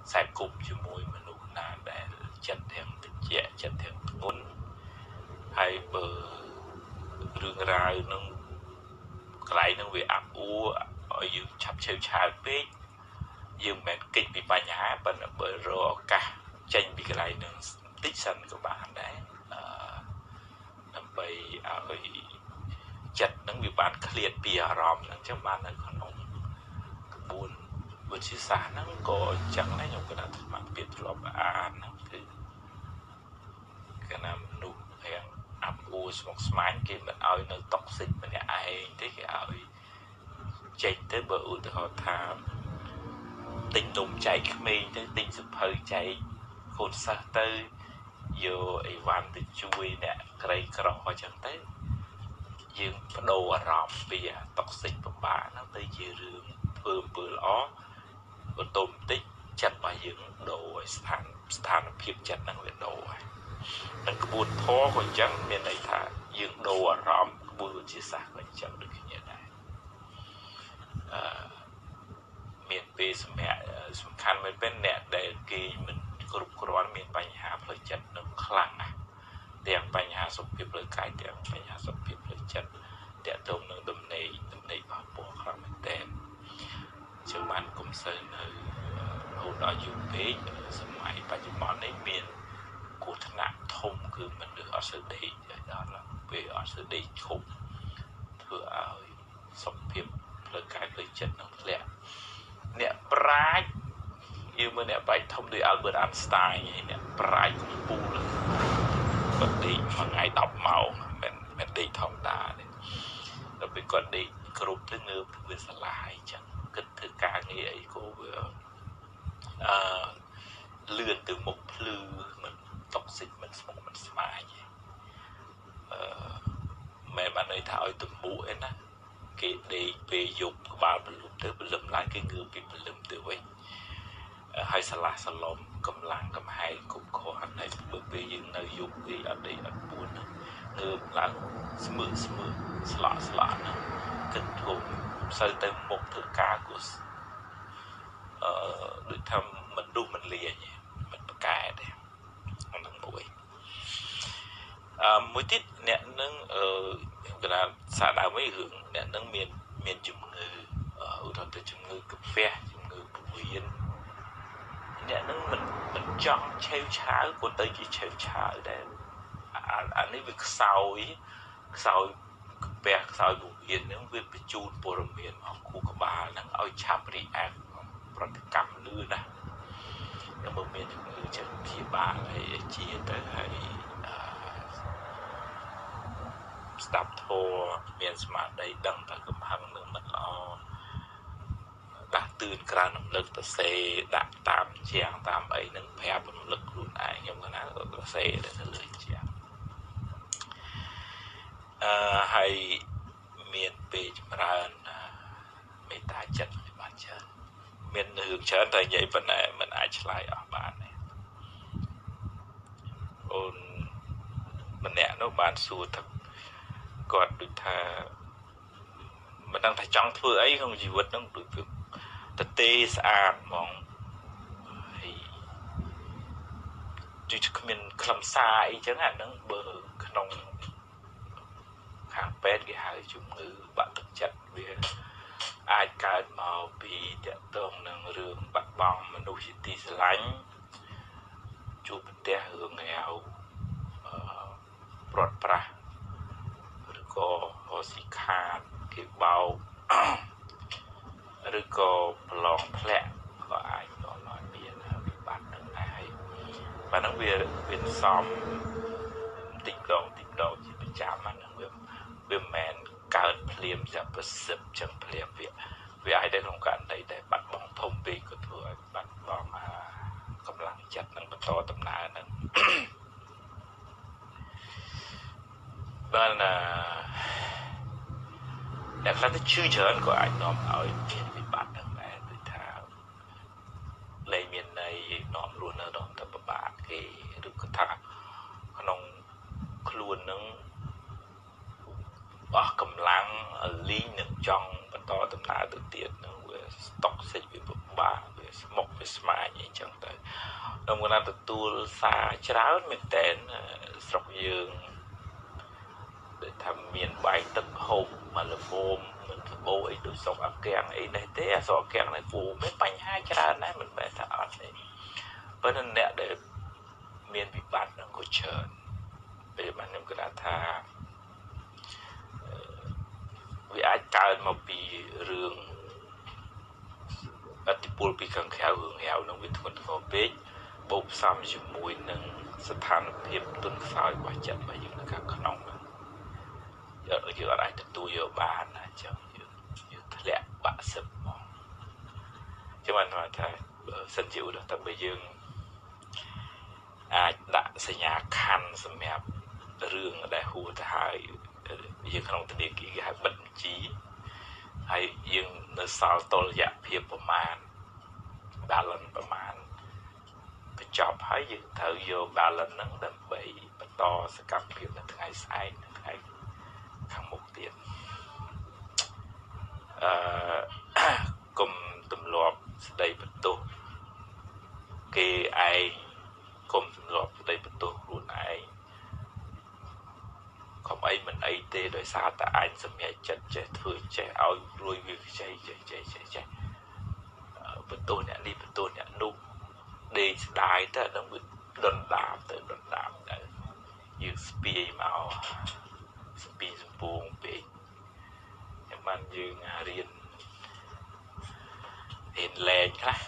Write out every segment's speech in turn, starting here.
ខ្សែគប់ជាមួយមនុស្សណាដែលចិត្តទាំងតិចចិត្តទាំងធ្ងន់ហើយបើរឿងរ៉ាវនឹងកន្លែងនឹងវាអាប់អួរឲ្យយើងឆាប់ឆេវឆាវពេកយើងមិនកិច្ចពីបញ្ហាប៉ុន្តែបើរកឱកាសចេញពីកន្លែងនឹងបន្តិចសិនក៏បានដែរដើម្បីឲ្យចិត្តនឹងវាបានឃ្លាតពីអារម្មណ៍ហ្នឹងចឹងបាននៅក្នុងក្បួនវិទ្យាសាស្ត្រហ្នឹងក៏ចឹងដែរខ្ញុំគិតថាស្មារតីធ្លាប់អានហ្នឹងគឺគណៈមនុស្សយ៉ាងអាប់អួរស្មុគស្មាញគេមិនឲ្យនៅតុកសិកម្នាក់ឯងទេគេឲ្យចេញទៅបើឧទាហរណ៍ថាទិញនំចែកក្មេងទៅទិញសភៅចែកកូនសិស្សទៅយកអីវ៉ាន់ទៅជួយអ្នកក្រីក្រអញ្ចឹងទៅយើងបដូរអារម្មណ៍ពីតុកសិកពិបាកហ្នឹងទៅជារឿងធ្វើអំពើល្អបន្ទោបន្តិចចិត្តរបស់យើងដូរឲ្យស្ថានភាពចិត្តហ្នឹងវាដូរហើយនិងក្បួនធម៌ក៏អញ្ចឹងមានន័យថាយើងដូរអារម្មណ៍ក្បួនវិទ្យាសាស្ត្រក៏អញ្ចឹងដូចគ្នាដែរមានពេលសម្រាប់សំខាន់មែនទេអ្នកដែលគេមិនគ្រប់គ្រាន់មានបញ្ហាផ្លូវចិត្តនឹងខ្លាំងណាស់ទាំងបញ្ហាសុខភាពផ្លូវកាយទាំងបញ្ហាសុខភាពផ្លូវចិត្តតាក់ទងនឹងដំណេកប៉ះពាល់ខ្លាំងមែនទែនជាបានកុំសូវនៅរហូតដល់យូរពេកសម័យបច្ចុប្បន្ននេះមានគ្រោះថ្នាក់ធំគឺមនុស្សអត់សូវដេកដល់ពេលអត់សូវដេកឈប់ធ្វើឲ្យសុខភាពផ្លូវកាយផ្លូវចិត្តនឹងធ្លាក់អ្នកប្រាជ្ញយើងមើលអ្នកប្រាជ្ញធំដូច Albert Einstein អ្នកប្រាជ្ញកំពូលគាត់ដេកមួយថ្ងៃ10ម៉ោងមិនដេកធម្មតាទេដល់ពេលគាត់ដេកគ្រប់ទៅងើបទៅវាស្រឡះអីចឹងគិតធ្វើការងារអីក៏វាលឿនទៅមុខភ្លឺមិនតុកសិកមិនស្មុគមិនស្មាញមិនបានន័យថាឲ្យទំបុកឯណាគេដេកពេលយប់ក្បាលព្រលឹមទៅព្រលឹមឡើងគេងើបពីព្រលឹមទៅវិញហើយឆ្លាស់សឡំកម្លាំងកំហែងគ្រប់គ្រាន់ហើយបើពេលយើងនៅយប់ពេកអត់ដេកអត់ពួនងើបឡើងស្មើស្លាក់ហ្នឹងគិតធំសូវទៅមុខធ្វើការគូសដូចថាមិនឌុះមិនលាយមិនប្រកែទេហ្នឹងមួយទៀតអ្នកនឹងកណាសារដើមវិញរឿងអ្នកនឹងមានជំងឺឧទាហរណ៍ទៅជំងឺកាហ្វេជំងឺពោះវៀនអ្នកនឹងមិនចង់ឆេវឆាវក៏ទៅជាឆេវឆាវដែរអានេះវាខ្សោយកាហ្វេខ្សោយពោះវៀនហ្នឹងវាបញ្ជូនព័ត៌មានមកខួរក្បាលហ្នឹងឲ្យឆាប់រីអាក់ប្រតិកម្មលឿនណាស់តែបើមានជំងឺចិត្តព្យាបាលហើយជាទៅហើយស្ដាប់ធម៌មានស្មារតីដឹងថាកំហឹងនឹងមិនល្អដាស់តឿនក្រើនរំលឹកទៅសេដាក់តាមជាងតាមអីនឹងប្រាប់រំលឹកខ្លួនឯងខ្ញុំកណាទៅសេទៅលើជាងហើយមានពេលចម្រើនមេត្តាចិត្តបានច្រើនមានរឿងច្រើនតែនិយាយប៉ុណ្ណេះមិនអាចឆ្លើយអស់បានទេអូនម្នាក់នោះបានសួរថាគាត់ដូចថាមិនដឹងថាចង់ធ្វើអីក្នុងជីវិតហ្នឹងដូចទៅទេស្អាតហ្មងហើយដូចគ្មានខ្លឹមសារអីចឹងអាហ្នឹងបើក្នុងខាងពេទ្យគេហៅជំងឺបាក់ទឹកចិត្តវាអាចកើតមកពីតាក់ទងនឹងរឿងបាត់បង់មនុស្សជាទីស្រឡាញ់ជួបប្រទះរឿងហៅព្រាត់ប្រាសឬក៏រស៊ីខាតគេបោកឬក៏ប្រឡងធ្លាក់ក៏អាចដល់ឲ្យមានវិបត្តិនឹងដែរបាទហ្នឹងវាសំតិចដងជាប្រចាំហ្នឹងវាមិនមែនកើតភ្លាមចាប់ប្រសិទ្ធចឹងភ្លាមវាអាចទៅក្នុងករណីដែលបាត់បង់ធំពេកក៏ធ្វើឲ្យបាត់បង់កម្លាំងចិត្តនឹងបន្តដំណើរហ្នឹងបានអ្នកខ្លះទៅឈឺច្រើនក៏អាចនាំឲ្យមានវិបត្តិហ្នឹងដែរដូចថាលែងមានន័យនាំរស់នៅដល់ទៅពិបាកគេឬក៏ថាក្នុងខ្លួនហ្នឹងអស់កម្លាំងលីងនឹងចង់បន្តដំណើរទៅទៀតនឹងវាស្តុកសិចវាពិបាកវាស្មុគវាស្មាញអីចឹងទៅដល់មកណាទទួលសារច្រើនមែនតើស្រុកយើងដែលថាមានបាយទឹកហូបមកល្មមមិនបបោអីដូចស្រុកអាកៀងអីនេះទេអាស្រុកអាកៀងនៅគូមានបញ្ហាច្រើនដែរមិនបែរថាអត់ទេប៉ុន្តែអ្នកដែលមានវិបត្តិហ្នឹងក៏ច្រើនពេលបានខ្ញុំគិតថាវាអាចកើតមកពីរឿងអតិពលពីខាងក្រៅរឿងរ៉ាវនឹងវាធ្ងន់ធ្ងរពេកបូកផ្សំជាមួយនឹងស្ថានភាពទុនខ្សោយរបស់ចិត្តរបស់យើងនៅខាងក្នុងហ្នឹងយើងអត់អាចទទួលយកបានណាអញ្ចឹងយើងធ្លាក់បាក់សឹកមកចាំបានថាសិនជាឧទាហរណ៍ថាបើយើងអាចដាក់សញ្ញាខណ្ឌសម្រាប់រឿងដែលហួសទៅហើយយើងក្នុងធនាគារគេហៅបិទបញ្ជីហើយយើងនៅសល់តុល្យភាពប្រមាណ balance ប្រមាណបញ្ចប់ហើយយើងត្រូវយក balance ហ្នឹងដើម្បីបន្តសកម្មភាពនៅថ្ងៃស្អែកនៅថ្ងៃខាងមុខទៀតគុំទម្លាប់ស្ដីបន្ទោសគេឯងគុំទម្លាប់ស្ដីបន្ទោសខ្លួនឯងកុំអីមិនអីទេដោយសារតែអញសម្រេចចិត្តចេះធ្វើចេះឲ្យរួយវាចេះបន្ទោសអ្នកនេះបន្ទោសអ្នកនោះដេកស្ដាយទៅដល់វាដុនដាបទៅយើងស្ពាយមកស្ពាយសម្ពងពេកចាំបានយើងរៀនលែងខ្លះ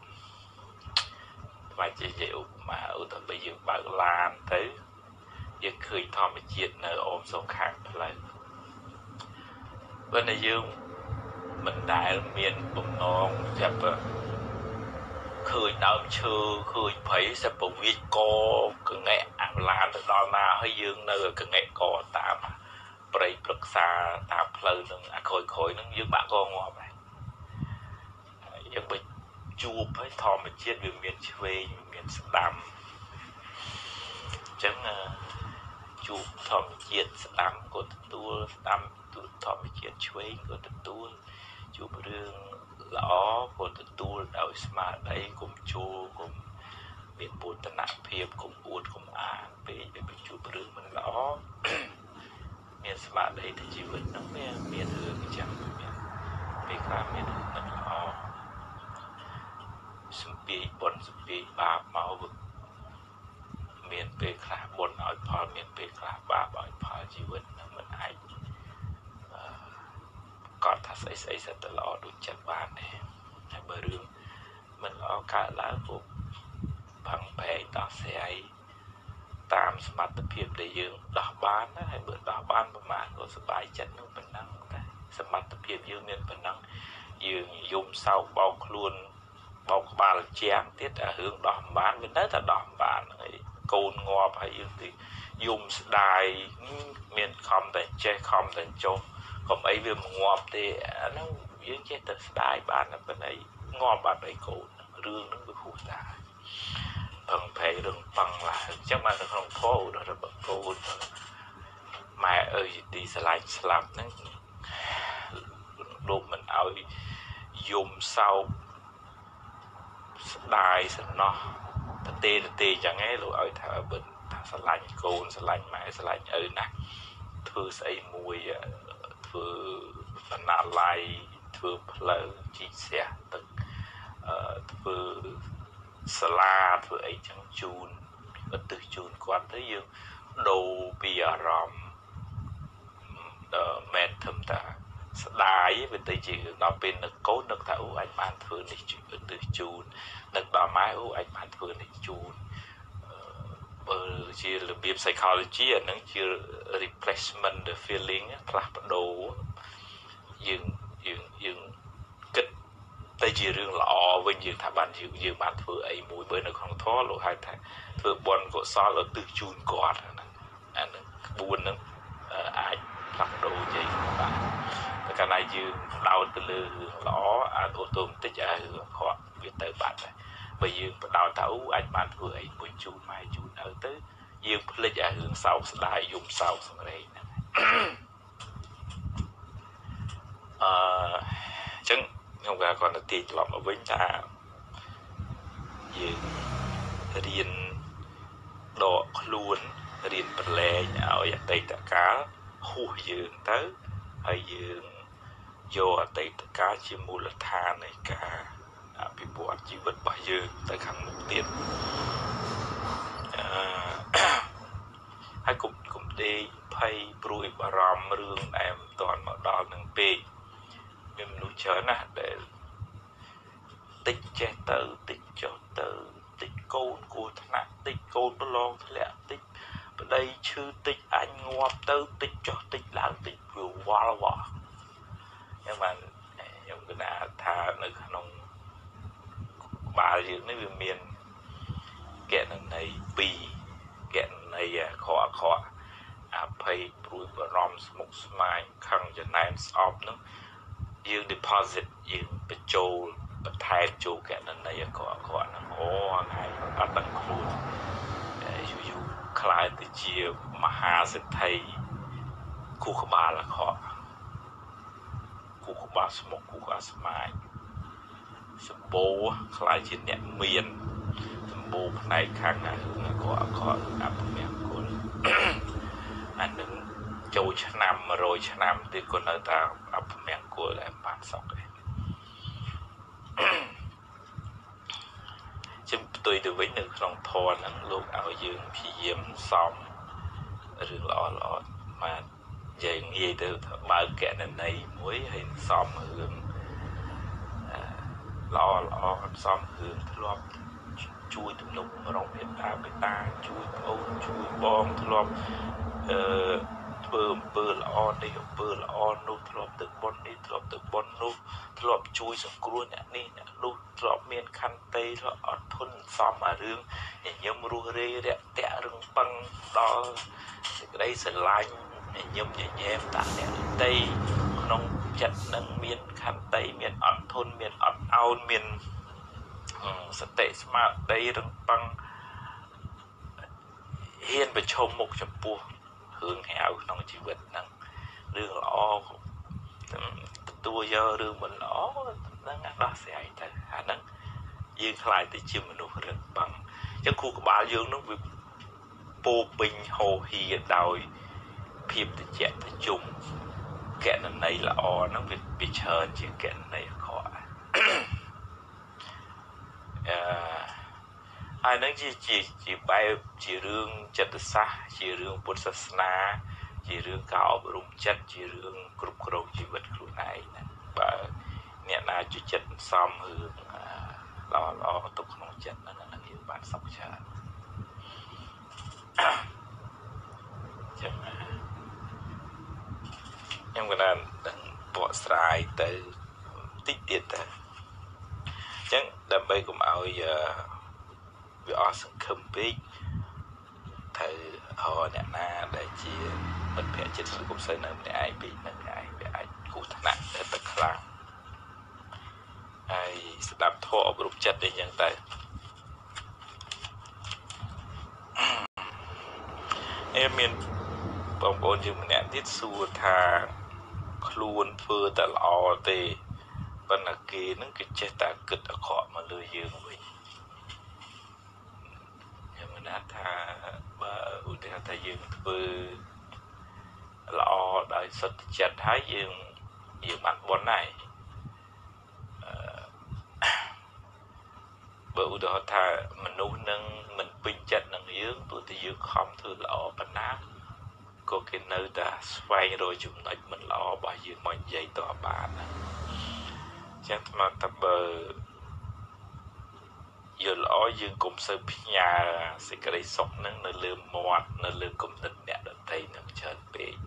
បើនិយាយឧបមាឧទាហរណ៍បើយើងបើកឡានទៅយើងឃើញធម្មជាតិនៅអូមសងខាងផ្លូវបើតែយើងមិនដែលមានបំណងចាប់ឃើញដើមឈើឃើញព្រៃសិបវិជកកងែអាឡានទៅដល់ណាហើយយើងនៅកងែកតាមព្រៃព្រឹក្សាតាមផ្លូវនឹងអាក្រោយនឹងយើងបាក់កងាប់ហើយយើងបើជួបហើយធម្មជាតិវាមានឆ្វេងមានស្ដាំអញ្ចឹងជួបធម្មជាតិស្ដាំក៏ទទួលស្ដាំធម្មជាតិឆ្វេងក៏ទទួលជួបរឿងល្អក៏ទទួលដោយស្មារតីកុំជួកុំមានពូតនភាពកុំអួតកុំអាងពេកពេលជួបរឿងមិនល្អមានស្មារតីទៅជីវិតហ្នឹងមានរឿងអញ្ចឹងមានពេលខ្លះមានរឿងមិនល្អសំពីបុណ្យសំពីបាបមកមានពេលខ្លះបុណ្យឲ្យផលមានពេលខ្លះបាបឲ្យផលជីវិតហ្នឹងមិនអាចកត់ថាស្អីសិតតែល្អដូចចិត្តបានទេហើយបើរឿងមិនល្អកើតឡើងពុកផឹងប្រែងដោះស្រាយតាមសមត្ថភាពដែលយើងដោះបានណាហើយបើដោះបានប្រមាណក៏សប្បាយចិត្តនឹងប៉ុណ្ណឹងតែសមត្ថភាពយើងមានប៉ុណ្ណឹងយើងយំសោកបោកខ្លួនបោកក្បាលជាងទៀតតែរឿងដោះមិនបានវានៅតែដោះមិនបានហើយកូនងាប់ហើយយើងទីយំស្ដាយមានខំតែចេះខំតែចុះកុំអីវាមិនងាប់ទេអាហ្នឹងយើងចេះតែស្ដាយបានតែប៉ុណ្ណេះងាប់បាត់អីកូនរឿងហ្នឹងវាហួសតាផឹងប្រែងរឿងប៉ឹងឡើងអញ្ចឹងបាននៅក្នុងធម៌របស់កូនម៉ែអើយទីស្រឡាញ់ស្លាប់ហ្នឹងលោកមិនឲ្យយំសោកស្ដាយសំណោះទេអញ្ចឹងឯងលោកឲ្យថាបើថាស្រឡាញ់កូនស្រឡាញ់ម៉ែស្រឡាញ់ឪណាស់ធ្វើស្អីមួយធ្វើបណ្ណាល័យធ្វើផ្លូវជីកស្រះទឹកធ្វើសាលាធ្វើអីចឹងជូនឧទ្ទិសជូនគាត់ទៅយើងដូរពីអារម្មណ៍មែនធំតាស្ដាយវាទៅជាដល់ពេលនឹកកូននឹកថាអូអញបានធ្វើនេះឧទ្ទិសជូននឹកដល់ម៉ែអូអញបានធ្វើនេះជូនបើជារបៀប psychology អាហ្នឹងជា replacement the feeling ផ្លាស់ប្ដូរយើងគិតតែជារឿងល្អវិញយើងថាបានយើងបានធ្វើអីមួយបើនៅក្នុងធម៌លោកហៅថាធ្វើបុណ្យកុសលឧទ្ទិសជូនគាត់ហ្នឹងអាហ្នឹងក្បួនហ្នឹងអាចផ្លាស់ប្ដូរជ័យបានតែកាលណាយើងផ្ដោតទៅលើរឿងល្អអាអូតូម៉ាទិកអារឿងអាក្រក់វាទៅបាត់ហើយបើយើងផ្ដោតថាអូអាចបានធ្វើអីមួយជូនម៉ែជូនឪទៅយើងភ្លេចអារឿងសោកស្ដាយយំសោកសង្រេងហ្នឹងអញ្ចឹងខ្ញុំគាត់ទៅទាញត្រឡប់មកវិញថារៀនដកខ្លួនរៀនប្រឡែងឲ្យអតីតកាលហួសយើងទៅហើយយើងយកអតីតកាលជាមូលដ្ឋាននៃការអភិវឌ្ឍជីវិតរបស់យើងទៅខាងមុខទៀតហើយកុំដេកភ័យព្រួយបារម្ភរឿងដែលមិនទាន់មកដល់នឹងពេកមានមនុស្សច្រើនណាស់ដែលតិចចេះទៅតិចចុះទៅតិចកូនគួរថ្នាក់តិចកូនប្រឡងធ្លាក់តិចប្តីឈឺតិចអញងាប់ទៅតិចចុះតិចឡើងតិចវាវល់វល់យ៉ាងបានខ្ញុំគិតថានៅក្នុងក្បាលយើងនេះវាមានកណន័យ2កណន័យខកខកអភ័យព្រួយបារម្ភស្មុគស្មាញខឹងចំណែនស្អប់នឹងយើង deposit យើងបញ្ចូលបន្ថែមចូលកណន័យខកខកហ្នឹងអូថ្ងៃអត់ដឹងខ្លួនយូរខ្លាយទៅជាមហាសិទ្ធិគូក្បាលអាខកគូក្បាលស្មុគគូក្បាលស្មាញសម្បូរខ្លាយជាអ្នកមានសម្បូរផ្នែកខាងណារឿងអាខកអពមង្គលអានឹងចូលឆ្នាំ100ឆ្នាំទៀតក៏នៅតែអពមង្គលដែលបានសក់ដែរជំផ្ទុយទៅវិញនៅក្នុងធម៌ហ្នឹងលោកឲ្យយើងព្យាយាមសំរឿងល្អមកយើងនិយាយទៅថាបើកកណន័យមួយហើយសំរឿងល្អសំរឿងធ្លាប់ជួយទំនុករងមេត្តាបេតាជួយប្អូនជួយបងធ្លាប់ធ្វើអំពើល្អនេះអំពើល្អនោះធ្លាប់ទៅបុណ្យនេះធ្លាប់ទៅបុណ្យនោះធ្លាប់ជួយសង្គ្រោះអ្នកនេះអ្នកនោះធ្លាប់មានខន្តីធ្លាប់អត់ធន់សមអារឿងញញឹមរស់រេរាក់តាក់រឹងប៉ឹងដល់សេចក្តីស្រឡាញ់ញញឹមញញែមតាក់អ្នកតីក្នុងចិត្តនឹងមានខន្តីមានអត់ធន់មានអត់ឱនមានសតិស្មារតីរឹងប៉ឹងហ៊ានប្រឈមមុខចំពោះរឿងហៅក្នុងជីវិតហ្នឹងរឿងល្អទទួលយករឿងមិនល្អហ្នឹងដោះស្រាយទៅអាហ្នឹងយើងខ្លាចទៅជាមនុស្សរឹងប៉ឹងអញ្ចឹងគូក្បាលយើងហ្នឹងវាពោពេញហូរហៀដោយភាពត្រជាក់ត្រជុំកណន័យល្អហ្នឹងវាច្រើនជាកណន័យអាក្រក់ហើយនឹងជាបែបជារឿងចិត្តសាស្ត្រជារឿងពុទ្ធសាសនាជារឿងការអប់រំចិត្តជារឿងគ្រប់គ្រងជីវិតខ្លួនឯងណាបើអ្នកណាជួយចិត្តសំរឿងល្អទុកក្នុងចិត្តហ្នឹងយើងបានសុខច្រើនចឹងខ្ញុំក៏បានដឹងបកស្រាយទៅតិចទៀតទៅអញ្ចឹងដើម្បីកុំឲ្យវាអស់សង្ឃឹមពេកត្រូវអ្នកណាដែលជាមិត្តភក្តិចិត្តគុំសូវនៅម្នាក់ឯងពេកនឹងឯងវាអាចគូថ្នាក់ទៅខ្លាំងហើយស្ដាប់ធម៌អប់រំចិត្តអីចឹងទៅមានបងប្អូនយើងម្នាក់ទៀតសួរថាខ្លួនធ្វើតែល្អទេប៉ុន្តែគេនឹងគេចេះតែគិតអាក្រក់មកលើយើងវិញខ្ញុំណាត់ថាបើឧទាហរណ៍ថាយើងធ្វើល្អដោយសុទ្ធចិត្តហើយយើងបានបុណ្យហើយបើឧទាហរណ៍ថាមនុស្សនឹងមិនពេញចិត្តនឹងយើងទោះតែយើងខំធ្វើល្អប៉ុណ្ណាក៏គេនៅតែស្វែងរកចំណុចមិនល្អរបស់យើងមកនិយាយតបានណាចឹងស្មានថាបើយល់ល្អយើងកុំសូវផ្ញើសេចក្តីសុខនឹងនៅលើមាត់នៅលើគំនិតអ្នកដទៃនឹងច្រើនពេក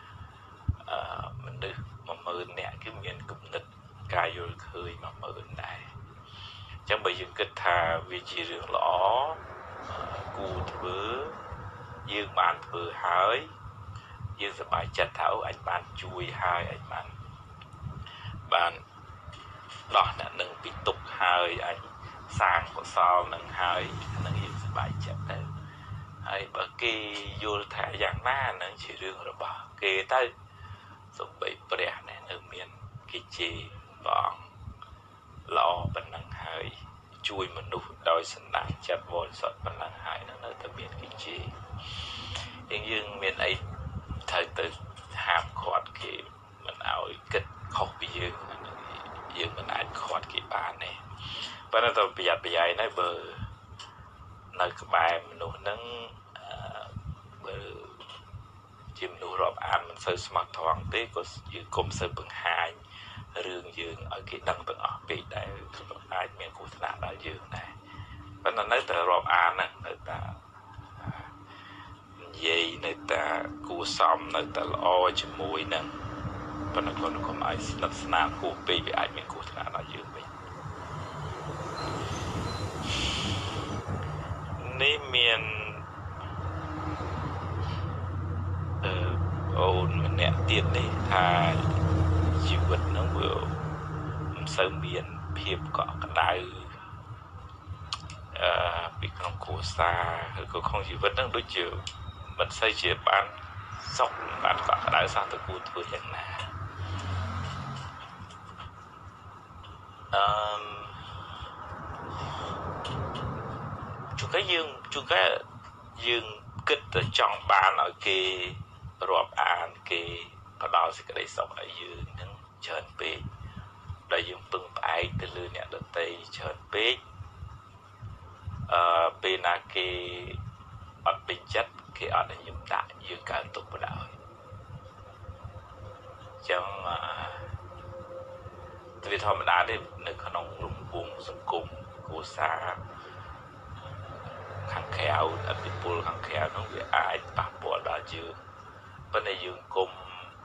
មនុស្ស10000នាក់គឺមានគំនិតការយល់ឃើញ10000ដែរអញ្ចឹងបើយើងគិតថាវាជារឿងល្អគួរធ្វើយើងបានធ្វើហើយយើងសប្បាយចិត្តថាអញបានជួយហើយអញបានដោះអ្នកនឹងពីទុក្ខហើយអញសាងកុសលនឹងហើយនឹងយើងសប្បាយចិត្តទៅហើយបើគេយល់ថាយ៉ាងណានឹងជារឿងរបស់គេទៅសូម្បីព្រះនេះនៅមានគេជេរព្រះអង្គល្អប៉ុណ្ណឹងហើយជួយមនុស្សដោយសំណាងចិត្តបរិសុទ្ធប៉ុណ្ណឹងហើយនៅតែមានគេជេរយើងមានអីត្រូវទៅហាមឃាត់គេមិនឲ្យគិតខុសពីយើងមិនអាចឃាត់គេបានទេប៉ុន្តែប្រយ័ត្នប្រយែងណាស់បើនៅក្បែរមនុស្សហ្នឹងបើជាមនុស្សរាប់អានមិនសូវស្មោះត្រង់ទេក៏យើងកុំសូវបង្ហាញរឿងយើងឲ្យគេដឹងទាំងអស់ពេកដែរអាចមានគ្រោះថ្នាក់ដល់យើងដែរប៉ុន្តែនៅតែរាប់អានណានៅតែនិយាយនៅតែគួរសមនៅតែល្អជាមួយនឹងប៉ុន្តែគាត់កុំឲ្យស្និទ្ធស្នាលគួរពេកវាអាចមានគ្រោះថ្នាក់ដល់យើងវិញនេះមានអូនម្នាក់ទៀតនេះថាជីវិតហ្នឹងវាមិនសូវមានភាពកក់ក្ដៅពីក្នុងគ្រួសារឬក៏ក្នុងជីវិតហ្នឹងដូចជាមិនសូវជាបានសុខបានកក់ក្ដៅសោះទៅគួរធ្វើយ៉ាងណាជួនកាលយើងគិតទៅចង់បានឲ្យគេរាប់អានគេផ្ដល់សេចក្តីសុខឲ្យយើងហ្នឹងច្រើនពេកដែលយើងពឹងផ្អែកទៅលើអ្នកដទៃច្រើនពេកពេលណាគេអត់ពេញចិត្តគេអត់និយមដាក់យើងកើតទុកបណ្ដោយអញ្ចឹងវាធម្មតាទេនៅក្នុងរង្វង់សង្គមគ្រួសារខាងក្រៅអតិពលខាងក្រៅនោះវាអាចប៉ះពាល់ដល់យើងប៉ុន្តែយើងគុំ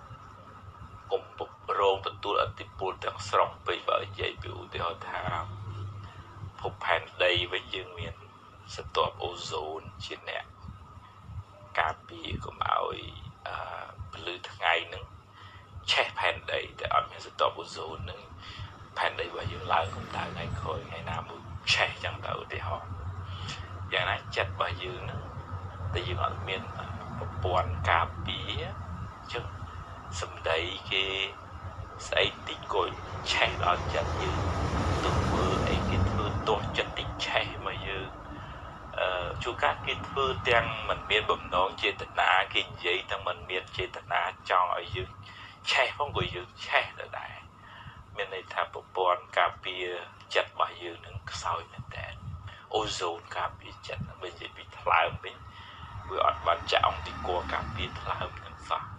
រងទទួលអតិពលទាំងស្រុងពេកបើនិយាយពីឧទាហរណ៍ថាភពផែនដីវិញយើងមានស្រទាប់អូโซនជាអ្នកការពារកុំឲ្យពលឺថ្ងៃនឹងឆេះផែនដីតែអត់មានស្រទាប់អូโซននឹងផែនដីរបស់យើងឡើងកម្ដៅថ្ងៃក្រោយថ្ងៃណាមួយឆេះចឹងទៅឧទាហរណ៍យ៉ាងណាចិត្តរបស់យើងនឹងតែយើងអត់មានប្រព័ន្ធការពារចឹងសម្ដីគេស្អីតិចក៏ឆេះដល់ចិត្តយើងទៅធ្វើអីគេធ្វើទាស់ចិត្តតិចឆេះមកយើងជួនកាលគេធ្វើទាំងមិនមានបំណងចេតនាគេនិយាយទាំងមិនមានចេតនាចង់ឲ្យយើងឆេះផងក៏យើងឆេះទៅដែរមានន័យថាប្រព័ន្ធការពារចិត្តរបស់យើងនឹងខ្សោយមែនតើអូโซនការពារចិត្តវិញនិយាយពីថ្លើមវិញវាអត់បានចាក់អង្គទីគួរការពារថ្លើមនឹងសោះ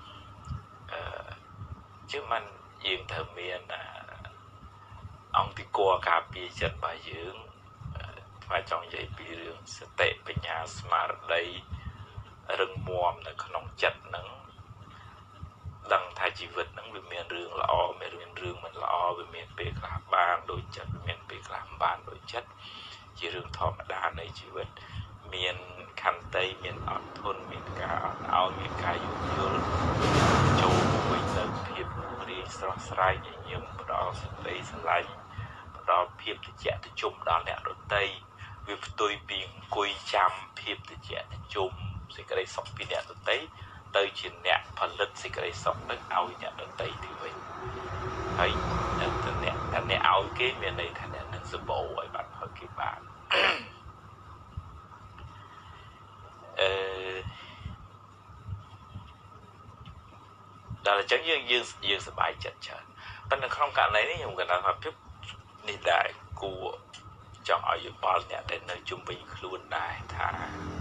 ជឿមិនយើងត្រូវមានអង្គទីគួរការពារចិត្តរបស់យើងថ្មចង់និយាយពីរឿងសតិបញ្ញាស្មារតីរឹងមាំនៅក្នុងចិត្តហ្នឹងដឹងថាជីវិតហ្នឹងវាមានរឿងល្អមានរឿងមិនល្អវាមានពេលខ្លះបានដូចចិត្តវាមានពេលខ្លះមិនបានដូចចិត្តជារឿងធម្មតានៃជីវិតមានខន្តីមានអត់ធន់មានការអត់ឱនមានការយោគយល់ចូលវិញទៅភាពរីកស្រស់ស្រាយញញឹមផ្ដល់សេចក្តីស្រឡាញ់ផ្ដល់ភាពត្រជាក់ត្រជុំដល់អ្នកដទៃវាផ្ទុយពីអង្គុយចាំភាពត្រជាក់ត្រជុំសេចក្តីសុខពីអ្នកដទៃទៅជាអ្នកផលិតសេចក្តីសុខទៅឲ្យអ្នកដទៃទៅវិញហើយអ្នកឲ្យគេមានន័យថាអ្នកនឹងសម្បូរឲ្យបានឲ្យគេបានដល់អញ្ចឹងយើងសប្បាយចិត្តច្រើនប៉ុន្តែក្នុងករណីនេះខ្ញុំគិតថាភាពនេះដែរគួរចង់ឲ្យយោបល់អ្នកដែលនៅជុំវិញខ្លួនដែរថា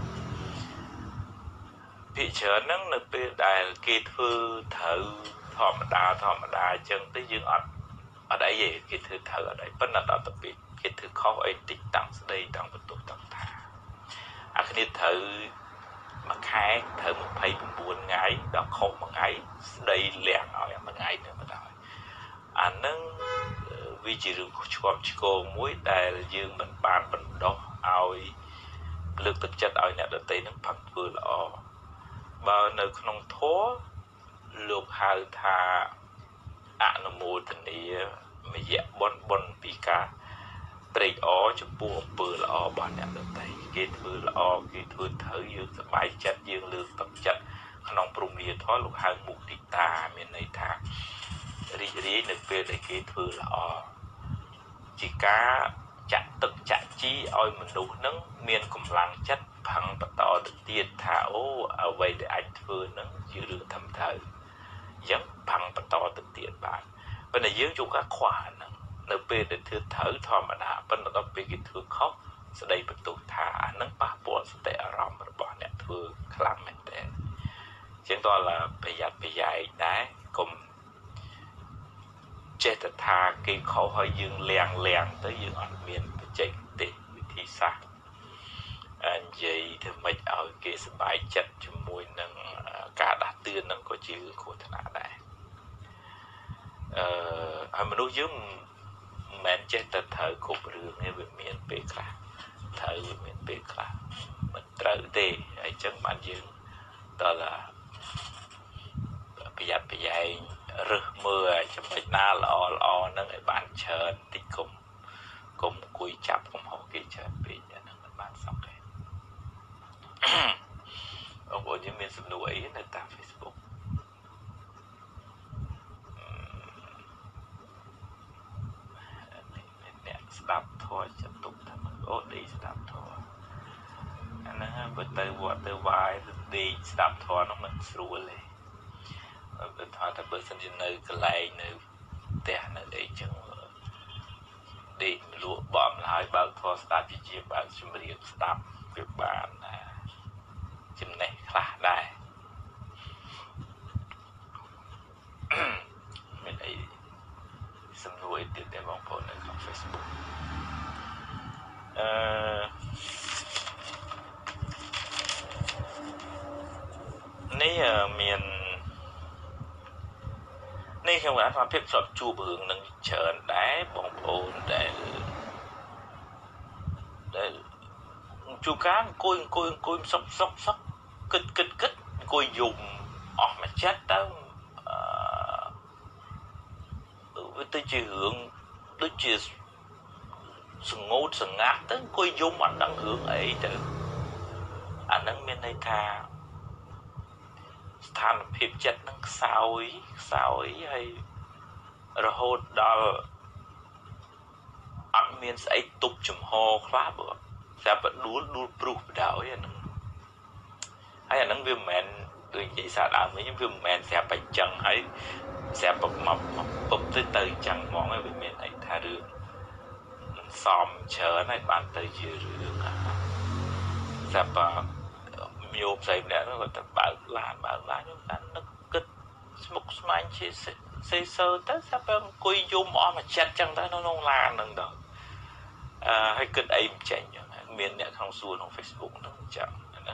ពីច្រើនហ្នឹងនៅពេលដែលគេធ្វើត្រូវធម្មតាអញ្ចឹងទៅយើងអត់អីទេគេធ្វើត្រូវអត់អីប៉ុន្តែដល់ទៅពេលគេធ្វើខុសអីតិចតាំងស្ដីតាំងបន្ទោសតាំងថាអាគ្នាត្រូវមួយខែត្រូវ29ថ្ងៃដល់ខុសមួយថ្ងៃស្ដីលះឲ្យមួយថ្ងៃទៅបណ្ដោយអាហ្នឹងវាជារឿងឆ្គាប់ឆ្គងមួយដែលយើងមិនបានបណ្ដោះឲ្យលើកទឹកចិត្តឲ្យអ្នកដទៃនឹងផឹកធ្វើល្អបើនៅក្នុងធម៌លោកហៅថាអនុមោទនាមយៈបុណ្យពីការត្រេកអរចំពោះអំពើល្អរបស់អ្នកដទៃគេធ្វើល្អគេធ្វើត្រូវយើងសប្បាយចិត្តយើងលើកទឹកចិត្តក្នុងព្រហ្មវិហារលោកហៅមុទិតាមានន័យថារីករាយនៅពេលដែលគេធ្វើល្អជាការចាក់ទឹកចាក់ជីឲ្យមនុស្សហ្នឹងមានកម្លាំងចិត្តផឹងបន្តទៅទៀតថាអូអ្វីដែលអាចធ្វើហ្នឹងជារឿងធម្មតាអញ្ចឹងផឹងបន្តទៅទៀតបាទប៉ុន្តែយើងជួបការខ្វះហ្នឹងនៅពេលដែលធ្វើត្រូវធម្មតាប៉ុន្តែដល់ពេលគេធ្វើខុសស្ដីបន្ទោសថាអាហ្នឹងប៉ះពាល់សតិអារម្មណ៍របស់អ្នកធ្វើខ្លាំងមែនទែនជាងដល់ប្រយ័ត្នប្រយែងដែរកុំចេះតែថាគេខុសហើយយើងលៀងទៅយើងអត់មានបច្ចេកទេសវិធីសាស្ត្រនិយាយធ្វើម៉េចឲ្យគេសប្បាយចិត្តជាមួយនឹងការដាស់តឿនហ្នឹងក៏ជារឿងគ្រោះថ្នាក់ដែរហើយមនុស្សយើងមិនមែនចេះតែត្រូវគ្រប់រឿងទេវាមានពេលខ្លះត្រូវវាមានពេលខ្លះមិនត្រូវទេហើយអញ្ចឹងបានយើងដល់ប្រយ័ត្នប្រយែងរើសមើលចំណុចណាល្អហ្នឹងឲ្យបានច្រើនតិចកុំអង្គុយចាប់កំហុសគេច្រើនពេកអាហ្នឹងមិនបានសក់ទេអូនយើងមានសំណួរអីនៅតាម Facebook អ្នកស្ដាប់ធម៌ចិត្តទុកថាអូដេកស្ដាប់ធម៌អាហ្នឹងបើទៅវត្តទៅវាយទៅដេកស្ដាប់ធម៌ហ្នឹងមិនស្រួលទេបើថាបើសិនជានៅកន្លែងនៅផ្ទះនៅអីចឹងដេកលក់បំហើយបើកធម៌ស្ដាប់ជាបើកជំរាបស្ដាប់វាបានចំណេះខ្លះដែរមានអីសំណួរអីទៀតទេបងប្អូននៅក្នុង Facebook នេះមាននេះខ្ញុំបានថាភាពស្របជួបរឿងនឹងច្រើនដែរបងប្អូនដែលជួបការអង្គុយសុកគិតអង្គុយយំអស់មួយចិត្តទៅវាទៅជារឿងដូចជាស្ងោតស្ងាត់ទៅអង្គុយយំអត់ដឹងរឿងអីទៅអាហ្នឹងមានន័យថាស្ថានភាពចិត្តហ្នឹងខ្សោយហើយរហូតដល់អត់មានស្អីទប់ចំហខ្លះបើតែបដួលព្រុសបដោយអាហ្នឹងហើយអាហ្នឹងវាមិនមែនដូចនិយាយសារដើមវិញវាមិនមែនស្រាប់តែចឹងហើយស្រាប់មកពុបទៅចឹងហ្មងវាមានន័យថារឿងសំច្រើនហើយបានទៅជារឿងស្រាប់ញោមផ្សេងម្នាក់ហ្នឹងគាត់ទៅបើកឡានខ្ញុំតែនឹកគិតស្មុគស្មាញជាសេទៅស្រាប់តែអង្គុយយំអស់មួយចិត្តចឹងទៅនៅក្នុងឡានហ្នឹងទៅហើយគិតអីមិនចេញចឹងមានអ្នកក្នុងសួរក្នុង Facebook ហ្នឹងចឹងហ្នឹង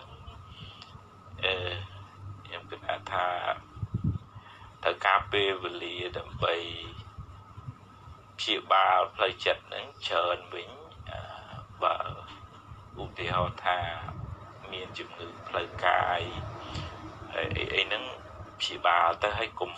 ខ្ញុំគិតថាត្រូវការពេលវេលាដើម្បីព្យាបាលផ្លូវចិត្តហ្នឹងច្រើនវិញបើឧទាហរណ៍ថាមានជំងឺផ្លូវកាយអីហ្នឹងព្យាបាលទៅឲ្យកុំ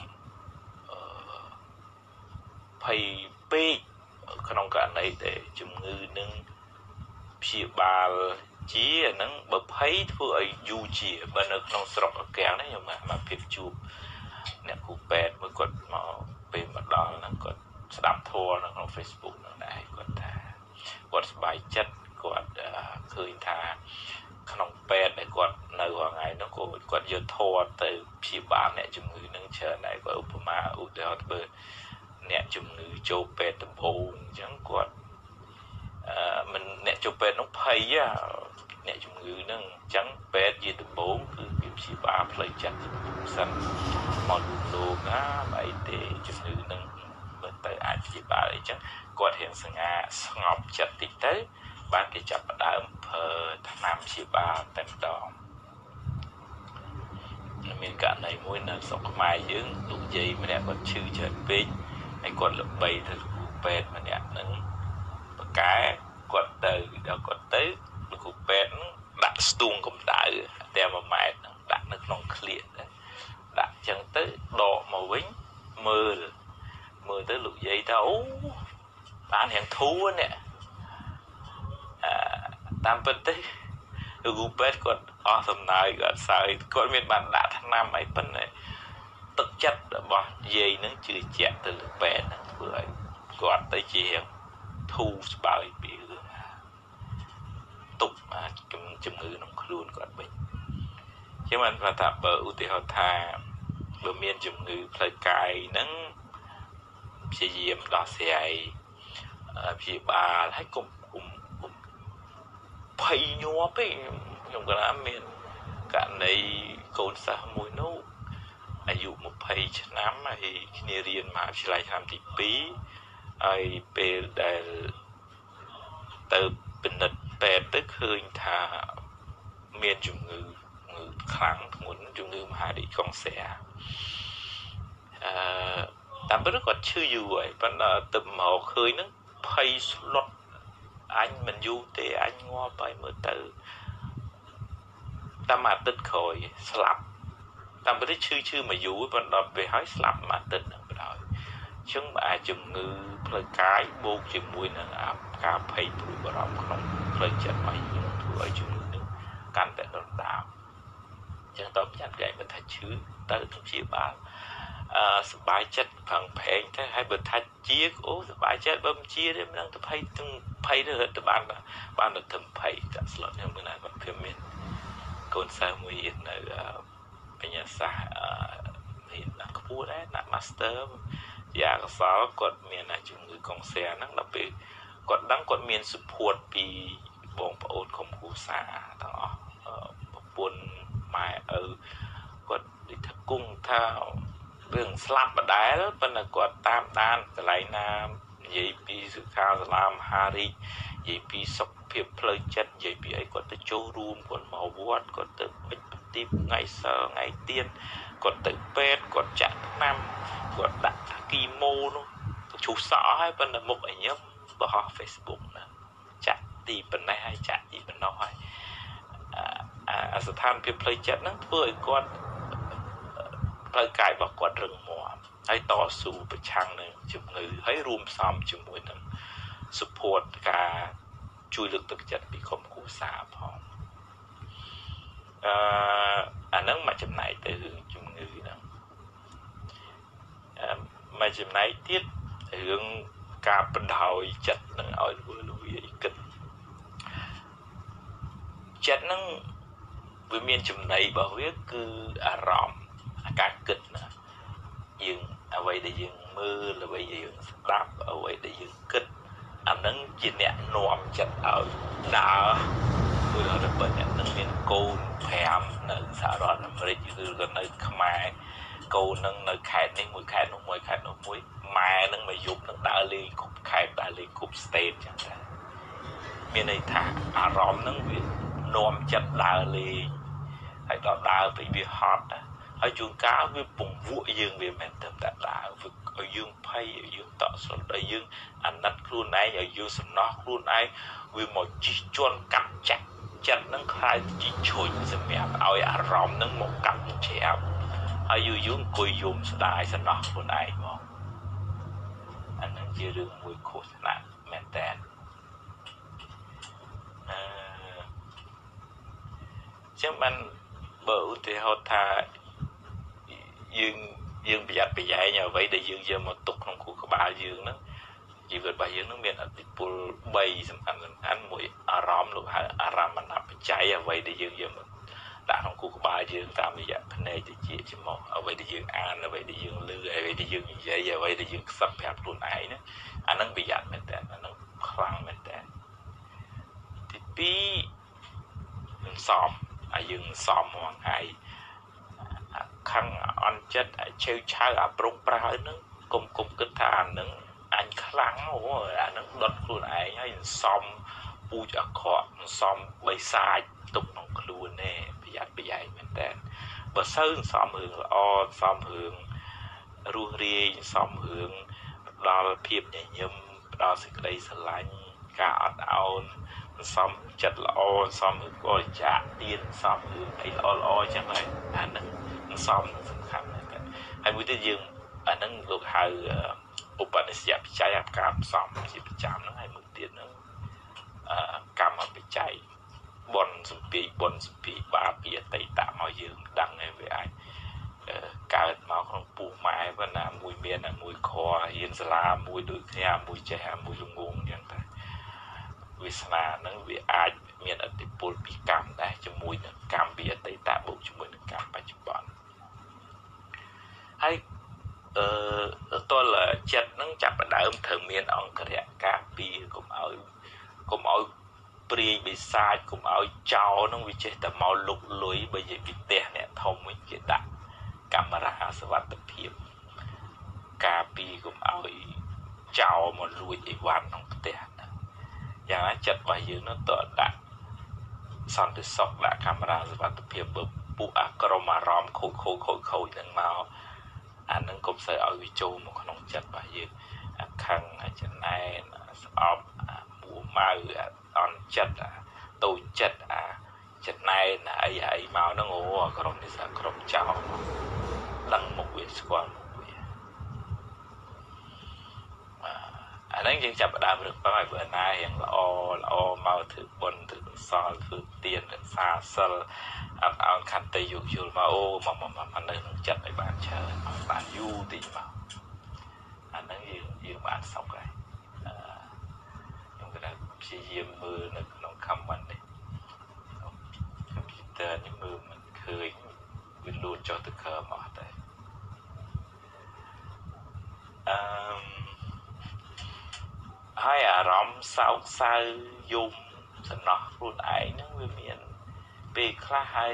ភ័យពេកក្នុងករណីដែលជំងឺនឹងព្យាបាលជាហ្នឹងបើភ័យធ្វើឲ្យយូរជាបើនៅក្នុងស្រុកអាកាំងនេះខ្ញុំមកភាពជួបអ្នកគ្រូពេទ្យមួយគាត់មកពេលមកដល់ហ្នឹងគាត់ស្ដាប់ធម៌នៅក្នុង Facebook ហ្នឹងដែរគាត់ថាគាត់សប្បាយចិត្តគាត់ឃើញថាក្នុងពេទ្យដែលគាត់នៅរាល់ថ្ងៃហ្នឹងគាត់យកធម៌ទៅព្យាបាលអ្នកជំងឺហ្នឹងច្រើនដែរគាត់ឧបមាឧទាហរណ៍បើអ្នកជំងឺចូលពេទ្យដំបូងអញ្ចឹងគាត់មិនអ្នកចូលពេទ្យនោះភ័យអ្នកជំងឺហ្នឹងអញ្ចឹងពេទ្យជាដំបូងគឺវាព្យាបាលផ្លូវចិត្តសិនមកលោកអីទេជំងឺហ្នឹងមើលទៅអាចព្យាបាលអីចឹងគាត់រៀងស្ងប់ចិត្តតិចទៅបានគេចាប់ផ្ដើមប្រើថ្នាំព្យាបាលតែម្ដងមានករណីមួយនៅស្រុកខ្មែរយើងលោកយាយម្នាក់គាត់ឈឺច្រើនពេកហើយគាត់ល្បីទៅគ្រូពេទ្យម្នាក់ហ្នឹងបកែគាត់ទៅដល់គាត់ទៅលោកគ្រូពេទ្យហ្នឹងដាក់ស្ទូងកម្ដៅតែ1ម៉ែត្រហ្នឹងដាក់នៅក្នុងក្លៀកដាក់ចឹងទៅដកមកវិញមើលទៅលោកយាយថាអូបានរៀងធូរនេះតាមពិតទៅលោកគ្រូពេទ្យគាត់អស់សំណើចគាត់សើចគាត់មានបានដាក់ថ្នាំអីប៉ុន្តែទឹកចិត្តរបស់យាយនឹងជឿជាក់ទៅលើពេទ្យហ្នឹងធ្វើឲ្យគាត់ទៅជាធូរស្បើយពីរឿងជំងឺក្នុងខ្លួនគាត់វិញចឹងបានថាបើឧទាហរណ៍ថាបើមានជំងឺផ្លូវកាយហ្នឹងព្យាយាមដោះស្រាយព្យាបាលហើយកុំភ័យញាប់ទេខ្ញុំគាត់ថាមានករណីកូនសិស្សមួយនោះអាយុ20ឆ្នាំហើយគ្នារៀនមហាវិទ្យាល័យឆ្នាំទី2ហើយពេលដែលទៅពិនិត្យពេទ្យទៅឃើញថាមានជំងឺខ្លាំងធ្ងន់ជំងឺមហារីកកុងសែតាមពិតគាត់ឈឺយូរហើយប៉ុន្តែទៅមកឃើញហ្នឹងភ័យស្លុតអញមិនយូរទេអញងាប់ហើយមើលទៅតាមអាទិត្យក្រោយស្លាប់តាមពិតឈឺមកយូរប៉ុន្តែពេលហើយស្លាប់មួយអាទិត្យហ្នឹងបណ្ដោយអញ្ចឹងអាចជំងឺផ្លូវកាយបូកជាមួយនឹងការភ័យព្រួយបារម្ភក្នុងផ្លូវចិត្តរបស់យើងធ្វើឲ្យជំងឺនេះកាន់តែដុនដាបអញ្ចឹងតើចាត់គេមិនថាឈឺទៅព្យាបាលសบายចិត្តផឹងផែងទៅហើយបើថាជាអូសบายចិត្តបើមិនជាទេមិនដឹងទៅភ័យទៅរត់ទៅបានទៅធ្វើភ័យចាក់ស្លុតខ្ញុំមិនណាគាត់ព្រមមានកូនសិស្សមួយនៅបញ្ញាសាស្ត្រមានខ្ពស់ដែរណា Master ជាអកុសលគាត់មានជំងឺកុងសែហ្នឹងដល់ពេលគាត់ដឹងគាត់មាន support ពីបងប្អូនក្រុមគ្រួសារទាំងអស់ប្រពន្ធម៉ែឪគាត់និយាយថាគង់ថារឿងស្លាប់បដែលប៉ុន្តែគាត់តាមដានកន្លែងណានិយាយពីសុខាសាលាមហារីកនិយាយពីសុខភាពផ្លូវចិត្តនិយាយពីអីគាត់ទៅចូលរួមគាត់មកវត្តគាត់ទៅពេជ្រប្រទីបថ្ងៃសៅរ៍ថ្ងៃទៀនគាត់ទៅពេទ្យគាត់ចាក់ថ្នាំគាត់ដាក់គីម៉ូនោះឈូសសក់ហើយប៉ុន្តែមុខឲ្យញឹមបោះ Facebook ណាចាក់ទីប៉ុណ្ណេះហើយចាក់ទីប៉ុណ្ណោះហើយស្ថានភាពផ្លូវចិត្តហ្នឹងធ្វើឲ្យគាត់ផ្លូវកាយរបស់គាត់រឹងមាំហើយតស៊ូប្រឆាំងនឹងជំងឺហើយរួមផ្សំជាមួយនឹង support ការជួយលើកទឹកចិត្តពីក្រុមគ្រួសារផងអាហ្នឹងមកចំណែកទៅរឿងជំងឺហ្នឹងមកចំណែកទៀតរឿងការបដ ாய் ចិត្តនឹងឲ្យលួយគិតចិត្តហ្នឹងវាមានចំណីរបស់វាគឺអារម្មណ៍ការគិតណាយើងអ្វីដែលយើងមើលអ្វីដែលយើងស្ដាប់អ្វីដែលយើងគិតអាហ្នឹងជាអ្នកនាំចិត្តឲ្យដើរគឺដល់ពេលអ្នកនឹងមានកូន5នៅសហរដ្ឋអាមេរិកឬក៏នៅខ្មែរកូននឹងនៅខេត្តនេះមួយខេត្តនោះមួយខេត្តនោះមួយម៉ែនឹងមកយប់នឹងដើរលេងគ្រប់ខេត្តដើរលេងគ្រប់ state ចឹងទៅមានន័យថាអារម្មណ៍ហ្នឹងវានាំចិត្តដើរលេងហើយដល់ដើរទៅវាហត់ណាហើយជួនកាលវាពង្វក់យើងវាមិនទៅតែដើរវាឲ្យយើងភ័យឲ្យយើងតក់ស្លុតឲ្យយើងអាណិតខ្លួនឯងឲ្យយើងសំណោះខ្លួនឯងវាមកជីជន់កាប់ចាក់ចិត្តហ្នឹងខ្លាយជីឈុញសម្រាប់ឲ្យអារម្មណ៍ហ្នឹងមកកាប់ច្រាបហើយយូរអង្គុយយំស្ដាយសំណោះខ្លួនឯងមកអាហ្នឹងជារឿងមួយខុសឆ្នាកមែនតើចឹងបានបើឧទាហរណ៍ថាយើងប្រយ័ត្នប្រយែងអ្វីដែលយើងយកមកទុកក្នុងខួរក្បាលយើងហ្នឹងជីវិតរបស់យើងនឹងមានឥទ្ធិពល3សំខាន់មួយអារម្មណ៍លោកហៅអារម្មណបច្ច័យអ្វីដែលយើងយកមកដាក់ក្នុងខួរក្បាលយើងតាមរយៈភ្នែកតិចច្រមុះអ្វីដែលយើងអានអ្វីដែលយើងឮអ្វីដែលយើងនិយាយអ្វីដែលយើងខ្សឹបប្រាប់ខ្លួនឯងណាអាហ្នឹងប្រយ័ត្នមែនតើអាហ្នឹងខ្លាំងមែនតើទី2សំយើងសំមកថ្ងៃខឹងអន់ចិត្តឆេវឆៅអាប្រុងប្រើហ្នឹងគុំគិតថាអាហ្នឹងអញខ្លាំងអូអាហ្នឹងដុតខ្លួនឯងហើយសំពូជអាក្រក់សំបិសាចទុកក្នុងខ្លួនទេប្រយ័ត្នប្រយែងមែនតើបើសូវសំរឿងល្អសំរឿងរស់រាយសំរឿងផ្ដល់ភាពញញឹមផ្ដល់សេចក្តីស្រឡាញ់ការអត់ឱនសំចិត្តល្អសំរឿងបរិច្ចាគទានសំរឿងអីល្អអញ្ចឹងហើយអាហ្នឹងសំសំខាន់ណាស់ហើយមួយទៀតយើងអាហ្នឹងលោកហៅឧបនិស្សយបច្ច័យការផ្សំជាប្រចាំហ្នឹងហើយមួយទៀតហ្នឹងកម្មបច្ច័យបុណ្យសំពីបាបពីអតីតមកយើងដឹងហើយវាអាចកើតមកក្នុងពោះម៉ែប៉ុណ្ណាមួយមានមួយខរៀនសាលាមួយដូចគ្នាមួយចេះមួយល្ងងអញ្ចឹងតែវាសនាហ្នឹងវាអាចមានឥទ្ធិពលពីកម្មដែរជាមួយនឹងកម្មពីអតីតបូកជាមួយនឹងកម្មបច្ចុប្បន្នហើយតលចិត្តនឹងចាប់ផ្ដើមត្រូវមានអង្គរៈការពារកុំឲ្យព្រាយបិសាចកុំឲ្យចោលនឹងវាចេះតែមកលុកលុយបើនិយាយពីផ្ទះអ្នកធំវិញគេដាក់កាមេរ៉ាសុវត្ថិភាពការពារកុំឲ្យចោលមកលួចអីវ៉ាន់ក្នុងផ្ទះយ៉ាងណាចិត្តរបស់យើងនោះតើដាក់សន្តិសុខដាក់កាមេរ៉ាសុវត្ថិភាពបើពួកអាក្រមអារម្មណ៍ខូចហ្នឹងមកអានឹងកុំសូវឲ្យវាចូលមកក្នុងចិត្តរបស់យើងអាខឹងអាចំណែនស្អប់អាមួម៉ៅអាអន់ចិត្តអាតូចចិត្តអាចំណែនអីមកហ្នឹងអូអាក្រមនេះសាក្រមចោលដឹងមកវាស្គាល់មកវាអាហ្នឹងយើងចាប់ផ្ដើមរឿងប៉ុណ្ណឹងឲ្យបើណាយ៉ាងល្អមកធ្វើបុណ្យធ្វើកុសលធ្វើទានរក្សាសិលអត់អោនខន្តីយោគយល់មកអូមកនៅក្នុងចិត្តឲ្យបានច្រើនឲ្យបានយូរតិចមកអាហ្នឹងយើងបានសុខហើយខ្ញុំក៏ព្យាយាមមើលនៅក្នុង comment នេះ computer នេះមើលមិនឃើញវាលូតចុះទៅក្រោមអស់តែហើយអារម្មណ៍សោកសៅយំសំណោះខ្លួនឯងហ្នឹងវាមានពេលខ្លះហើយ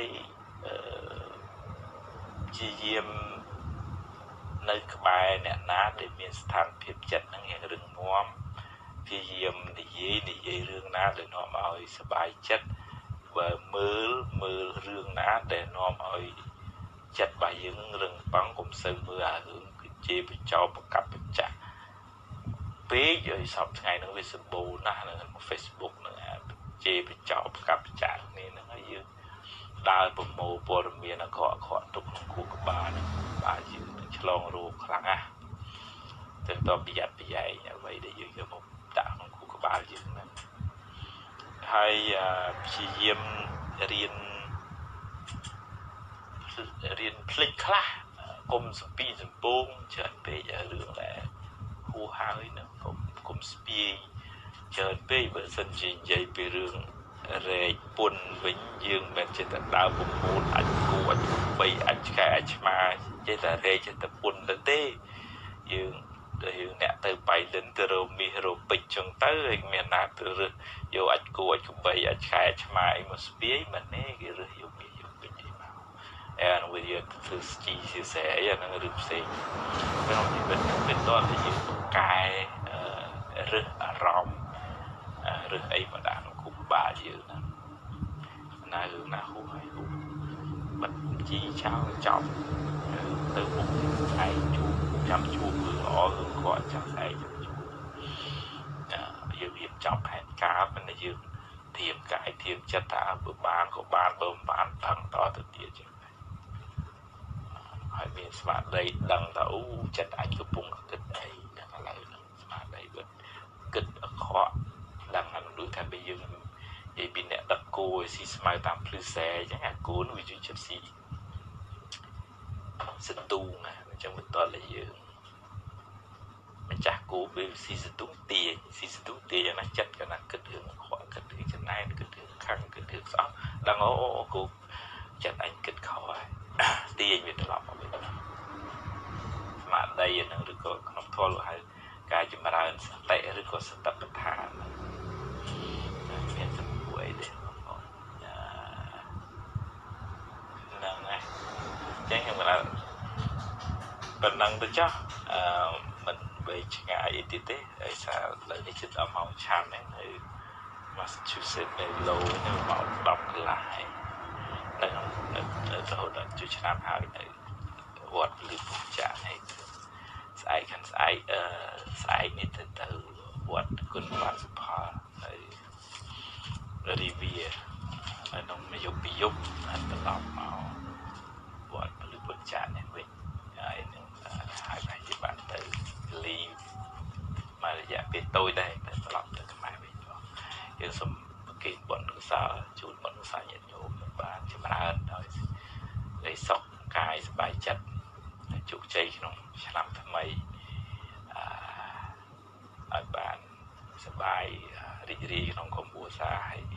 ព្យាយាមនៅក្បែរអ្នកណាដែលមានស្ថានភាពចិត្តហ្នឹងយ៉ាងរឹងមាំព្យាយាមនិយាយរឿងណាដែលនាំឲ្យសប្បាយចិត្តបើមើលរឿងណាដែលនាំឲ្យចិត្តរបស់យើងរឹងប៉ឹងកុំសូវមើលអារឿងគឺជាបញ្ចោប្រកបបច្ចៈពេកឲ្យសពថ្ងៃហ្នឹងវាសម្បូរណាស់នៅក្នុង Facebook ហ្នឹងជេរបញ្ចោប្រកបបច្ចៈនេះហ្នឹងហើយយើងដើរប្រមូលព័ត៌មានអក្រក់ទុកក្នុងខួរក្បាលហ្នឹងបាទយើងនឹងឆ្លងរោគខ្លាំងណាស់តែតប្រយ័ត្នប្រយែងអ្វីដែលយើងយកមកដាក់ក្នុងខួរក្បាលយើងហ្នឹងហើយព្យាយាមរៀនភ្លេចខ្លះកុំសំពីសំពងច្រើនពេករឿងដែលហួហើយនឹងកុំស្ពាយច្រើនពេកបើសិនជានិយាយពីរឿងរែកពុនវិញយើងមិនចេះតែដើរប្រមូលអាចគួអាចបីអាចឆ្កែអាចឆ្មាចេះតែរែកចេះតែពុនទៅទេយើងអ្នកទៅបៃលិនទៅរកមាសរកពេជ្រចឹងទៅហើយមានណាទៅរើសយកអាចគួអាចបីអាចឆ្កែអាចឆ្មាអីមកស្ពាយមិនទេគេរើសយកមាសយកពេជ្រអីមកអានវាយកធ្វើស្ជីសៀសែអាហ្នឹងរឿងផ្សេងក្នុងជីវិតเป็นតតែយើងកែរើសអារម្មណ៍រើសអីមកដាក់ក្នុងខួរក្បាលយើងណារឿងណាហួហើយហួបាត់ជីចោលចប់ទៅមុខឯងជួបចាំជួបរឿងល្អរឿងគាត់ចាំឯងជួបយើងរៀបចំផែនការមិនតែយើងធៀបកាយធៀបចិត្តថាបើបានក៏បានបើមិនបានដឹងតទៅទៀតចឹងហើយមានស្មារតីដឹងថាអូចិត្តអាចកំពុងគិតអីដល់ឥឡូវហ្នឹងស្មារតីបើគិតអក្រក់ដឹងថាដូចថាបើយើងនិយាយពីអ្នកដឹកគោឲ្យស៊ីស្មៅតាមភ្លឺសែអញ្ចឹងអាគោនោះវាជួយចិត្តស៊ីសន្ទូងណាអញ្ចឹងបន្ទាល់តែយើងម្ចាស់គោពេលស៊ីសន្ទូងទាយ៉ាងណាចិត្តកណាគិតរឿងអក្រក់គិតរឿងចំណែនគិតរឿងខឹងគិតរឿងស្អប់ដឹងអូគោចិត្តអញគិតខុសហើយទាញវាត្រឡប់មកវិញស្មារតីហ្នឹងឬក៏ក្នុងធម៌លោកហៅការចម្រើនសតិឬក៏សតិប្បដ្ឋានមានសម្ពួរអីទេបងប្អូនហ្នឹងហើយចឹងខ្ញុំថាប៉ុណ្ណឹងទៅចុះមិនបីឆ្ងាយអីទៀតទេដោយសារលើនេះជិតដល់ម៉ោងឆាន់ហ្នឹងនៅ Massachusetts នៅឡូនៅម៉ោង10កន្លះហើយនៅរហូតដល់ជួយឆ្នាំហើយនៅវត្តលឺពុចាហើយស្អែកនេះទៅវត្តគុណបានសុផលហើយរីវីហើយនំយកពីយប់ហើយត្រឡប់មកវត្តលឺពុចានេះវិញហើយនឹងហើយបែរជាបានទៅលីមករយៈពេលតូចដែរតែត្រឡប់ទៅខ្មែរវិញយើងសូមប្រគេនបុណ្យកុសលជូនបុណ្យកុសលញាតិញោមបានចម្រើនដោយសុខកាយសប្បាយចិត្តជោគជ័យក្នុងឆ្នាំថ្មីឲ្យបានសប្បាយរីករាយក្នុងក្រុមគ្រួសារហើយប្រ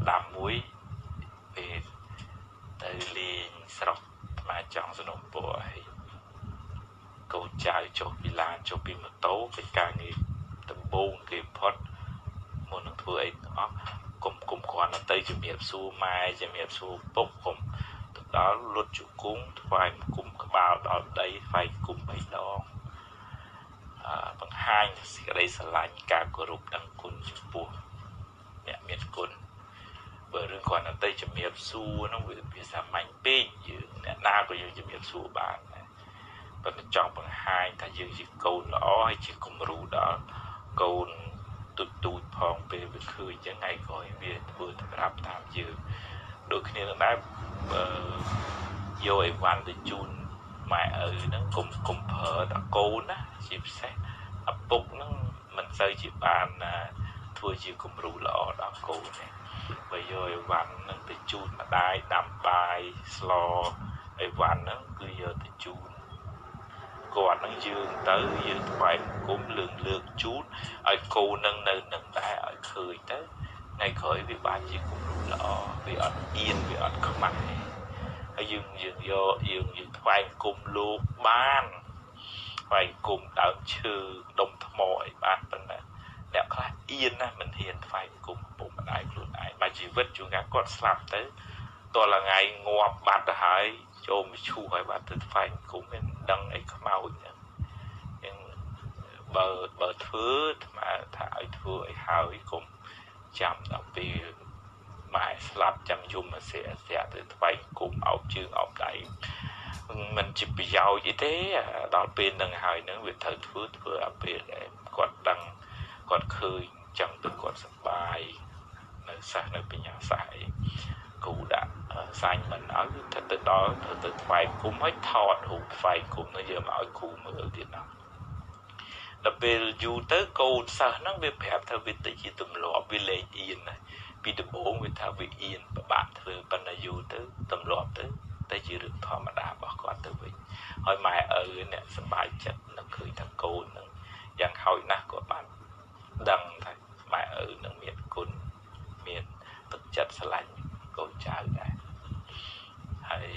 ដាំមួយពេលទៅលេងស្រុកមកចង់สนុំពរឲ្យកូនចៅចុះពីឡានចុះពីម៉ូតូពេលការងារដំបូងគេផុតមុននឹងធ្វើអីទាំងអស់គុំគ្រាន់ទៅជំរាបសួរម៉ែជំរាបសួរពុកគុំទៅដល់លុតជង្គង់ថ្វាយគុំក្បាលដល់ដីថ្វាយគុំ3ដងបង្ហាញសេចក្តីស្រឡាញ់ការគោរពដឹងគុណចំពោះអ្នកមានគុណបើរឿងគ្រាន់តែជំរាបសួរនោះវាសាមញ្ញពេកយើងអ្នកណាក៏យើងជំរាបសួរបានដែរប៉ុន្តែចង់បង្ហាញថាយើងជាកូនល្អហើយជាគំរូដល់កូនទូចផងពេលវាឃើញចឹងថ្ងៃក្រោយវាធ្វើទៅប្រាប់តាមយើងដូចគ្នានឹងដែរយកអីវ៉ាន់ទៅជូនម៉ែឪហ្នឹងកុំប្រើតកូនណាជាពិសេសឪពុកហ្នឹងមិនសូវជាបានធ្វើជាគំរូល្អដល់កូនទេបើយកអីវ៉ាន់ហ្នឹងទៅជូនម្ដាយដាំបាយស្លអីវ៉ាន់ហ្នឹងគឺយកទៅជូនគាត់នឹងយើងទៅយើងថ្វាយបង្គំលើកជូនឲ្យកូននឹងនៅនឹងដែរឲ្យឃើញទៅថ្ងៃក្រោយវាបានជាគំរូល្អវាអត់អៀនវាអត់ខ្មាស់ទេហើយយើងយកថ្វាយបង្គំលោកបានថ្វាយបង្គំដើមឈើដុំថ្មអីបានប៉ុន្តែអ្នកខ្លះអៀនណាមិនហ៊ានថ្វាយបង្គំពុកម្ដាយខ្លួនឯងមកជីវិតជួនកាលគាត់ស្លាប់ទៅតរថ្ងៃងាប់បាត់ទៅហើយចូលមកឈូសឲ្យបាត់ទៅថ្វាយបង្គំមិនដឹងអីខ្មោចចឹងបើធ្វើថាឲ្យធ្វើឲ្យហើយកុំចាំដល់ពេលម៉ែស្លាប់ចាំយំអាស្រ័យទៅថ្វាយបង្គំអោបជើងអោបដៃមិនជាប្រយោជន៍អីទេដល់ពេលនឹងហើយនឹងវាត្រូវធ្វើឲ្យពេលដែលគាត់ដឹងគាត់ឃើញចឹងទៅគាត់សប្បាយនៅសិស្សនៅបញ្ញាសាស្ត្រអីគ្រូដាក់សាញ់មិនឲ្យទៅដល់ទៅថ្វាយបង្គំឲ្យថតរូបថ្វាយបង្គំនឹងយកមកឲ្យគ្រូមើលទៀតណាដល់ពេលយូរទៅកូនសិស្សហ្នឹងវាប្រាប់ថាវាទៅជាទម្លាប់វាលេងអៀនណាពីដំបូងវាថាវាអៀនពិបាកធ្វើប៉ុន្តែយូរទៅទម្លាប់ទៅជារឿងធម្មតារបស់គាត់ទៅវិញហើយម៉ែឪអ្នកសប្បាយចិត្តនឹងឃើញថាកូនហ្នឹងយ៉ាងហោចណាស់គាត់បានដឹងថាម៉ែឪនឹងមានគុណមានទឹកចិត្តស្រឡាញ់កូនចៅដែរហើយ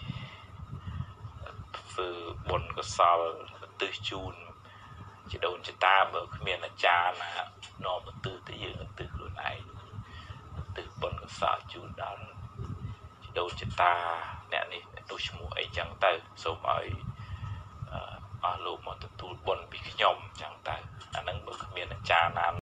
ធ្វើបុណ្យកុសលឧទ្ទិសជូនជីដូនជីតាបើគ្មានអាចារ្យណានាំឧទ្ទិសទៅយើងឧទ្ទិសខ្លួនឯងឧទ្ទិសបុណ្យកុសលជូនដល់ជីដូនជីតាអ្នកនេះដូចឈ្មោះអីចឹងទៅសូមឲ្យអស់លោកមកទទួលបុណ្យពីខ្ញុំចឹងទៅអាហ្នឹងបើគ្មានអាចារ្យណា